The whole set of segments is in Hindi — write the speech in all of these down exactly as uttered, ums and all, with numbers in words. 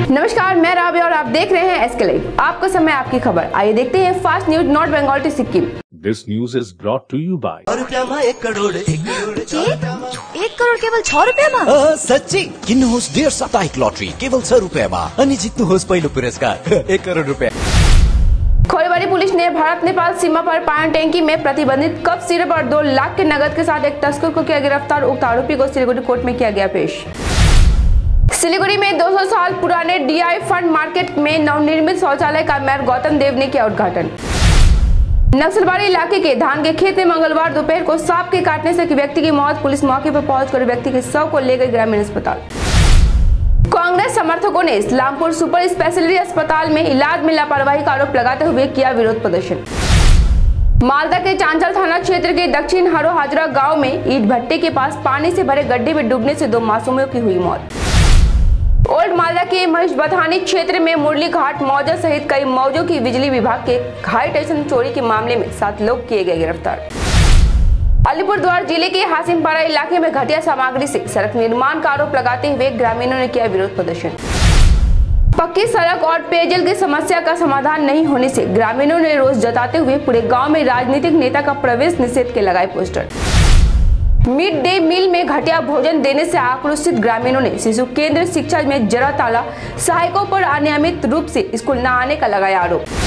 नमस्कार, मैं राबी और आप देख रहे हैं एसके लाइव। आपका समय आपकी खबर। आइए देखते हैं fast news north Bengal to Sikkim. This news is brought to you by एक करोड़ एक करोड़ एक करोड़ केवल छ रुपियाँमा सच्ची किन्नुहोस् डेढ साप्ताहिक लटरी केवल छ रुपियाँमा अनि जित्नुहोस् पहिलो पुरस्कार एक करोड़ रुपया। खोरीबाड़ी पुलिस ने भारत नेपाल सीमा पर पानी टैंकी में प्रतिबंधित कप सिरप और दो लाख के नकद के साथ एक तस्कर को किया गिरफ्तार। उक्त आरोपी को सिलीगुड़ी कोर्ट में किया गया पेश। सिलीगुड़ी में दो सौ साल पुराने डीआई फंड मार्केट में नवनिर्मित शौचालय का मेयर गौतम देव ने किया उद्घाटन। नक्सलबाड़ी इलाके के धान के खेत में मंगलवार दोपहर को सांप के काटने से एक व्यक्ति की मौत। पुलिस मौके पर पहुंचकर व्यक्ति के शव को ले गई ग्रामीण अस्पताल। कांग्रेस समर्थकों ने इस्लामपुर सुपर स्पेशलिटी अस्पताल में इलाज में लापरवाही का आरोप लगाते हुए किया विरोध प्रदर्शन। मालदा के चांचल थाना क्षेत्र के दक्षिण हरो हाजरा गांव में ईट भट्टे के पास पानी से भरे गड्ढे में डूबने से दो मासूमों की हुई मौत। ओल्ड मालदा के महेश बथानी क्षेत्र में मुरली घाट मौजा सहित कई मौजों की बिजली विभाग के हाई टेंशन चोरी के मामले में सात लोग किए गए गिरफ्तार। अलीपुरद्वार जिले के हासिमपारा इलाके में घटिया सामग्री से सड़क निर्माण का आरोप लगाते हुए ग्रामीणों ने किया विरोध प्रदर्शन। पक्की सड़क और पेयजल की समस्या का समाधान नहीं होने से ग्रामीणों ने रोष जताते हुए पूरे गांव में राजनीतिक नेता का प्रवेश निषेध के लगाए पोस्टर। मिड डे मील में घटिया भोजन देने से आक्रोशित ग्रामीणों ने शिशु केंद्र शिक्षा में जरा ताला, सहायकों पर अनियमित रूप से स्कूल न आने का लगाया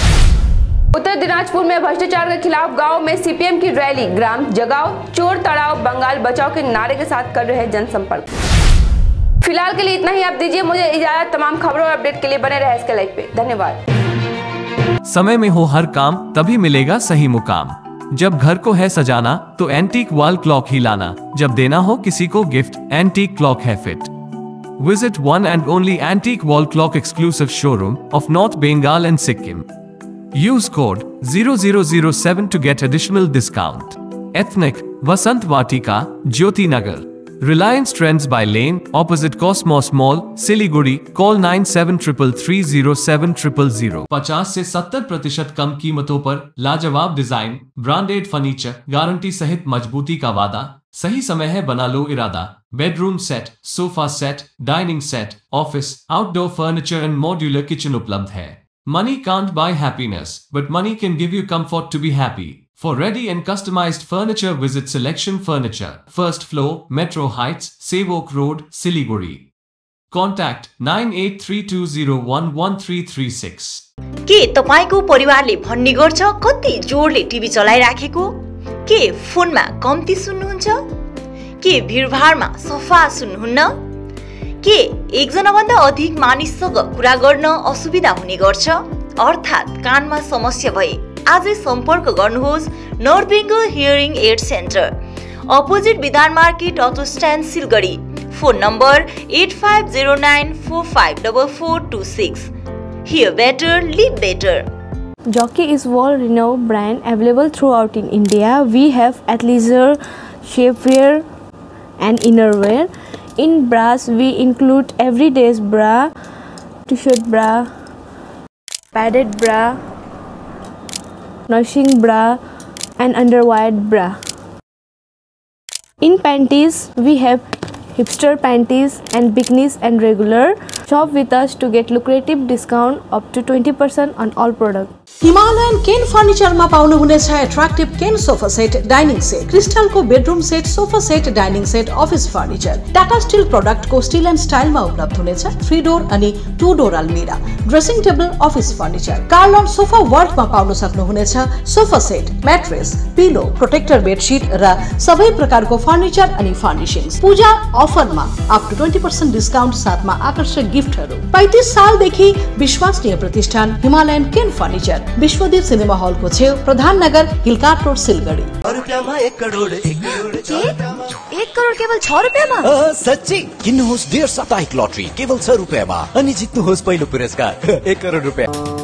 आरोप। उत्तर दिनाजपुर में भ्रष्टाचार के खिलाफ गांव में सीपीएम की रैली। ग्राम जगाओ चोर तड़ाओ बंगाल बचाओ के नारे के साथ कर रहे जनसंपर्क। फिलहाल के लिए इतना ही। आप दीजिए मुझे इजाजत। तमाम खबरों और अपडेट के लिए बने रहे इसके लाइव पे। धन्यवाद। समय में हो हर काम तभी मिलेगा सही मुकाम। जब घर को है सजाना तो एंटीक वॉल क्लॉक ही लाना। जब देना हो किसी को गिफ्ट एंटीक क्लॉक है fit. Visit one and only antique wall clock exclusive showroom of north Bengal and Sikkim. Use code zero zero zero seven to get additional discount. Ethnic, Vasant Vatika, Jyoti Nagar. Reliance Trends by Lane, opposite Cosmos Mall, Siliguri. Call nine seven three three zero seven zero zero zero. पचास से सत्तर प्रतिशत कम कीमतों पर लाजवाब डिजाइन, ब्रांडेड फर्नीचर, गारंटी सहित मजबूती का वादा। सही समय है, बना लो इरादा। Bedroom set, sofa set, dining set, office, outdoor furniture and modular kitchen उपलब्ध है। Money can't buy happiness, but money can give you comfort to be happy. For ready and customized furniture, visit Selection Furniture, first floor, Metro Heights, Sevok Road, Siliguri. Contact nine eight three two zero one one three three six. के तपाईको परिवारले भन्ने गर्छ कति जोडले टिभी चलाइराखेको? के फोनमा कम्ती सुन्नुहुन्छ? के भिडभाडमा सफा सुन्नुहुन्न? के एकजना भन्दा अधिक मानिससँग कुरा गर्न असुविधा हुने गर्छ? अर्थात् कानमा समस्या भए आजै सम्पर्क गर्नुहोस् north Bengal hearing aid centre, opposite Bidhan market, auto stand, Siliguri. Phone number eight five zero nine four five four four two six. Hear better, live better. Jockey is world-renowned brand available throughout in India. We have athleisure, shapewear, and innerwear. In bras, we include everyday's bra, t-shirt bra, padded bra, nursing bra, and underwire bra. In panties, we have hipster panties and bikinis and regular. Shop with us to get lucrative discount up to twenty percent on all products. Himalayan cane furniture में पाउनु हुनेछ attractive cane sofa set, dining set, crystal को bedroom set, sofa set, dining set, office furniture. Tata steel product को स्टील एंड स्टाइल में उपलब्ध हुनेछ। थ्री डोर अनि टू डोर अलमिरा, ड्रेसिङ टेबल, अफिस फर्निचर। कार्लन सोफा वर्ल्ड में पाउनु सक्नुहुनेछ sofa set, mattress, pillow, protector bedsheet र सबै प्रकारको फर्निचर अनि फर्निशिंग्स। पूजा अफर में up to twenty percent discount साथ में आकर्षक गिफ्टहरू। पैंतीस साल देखि विश्वसनीय प्रतिष्ठान Himalayan cane furniture, Vishwadeep cinema hall को छेउ, प्रधान नगर, हिलकाट रोड, सिलगढी। एक करोड़ एक करोड़ एक करोड़ केवल छ रुपियाँमा सच्ची किन्नुहोस् डेढ साप्ताहिक लटरी केवल छ रुपियाँमा अनि जित्नुहोस् पहिलो पुरस्कार एक करोड़ रुपियाँ।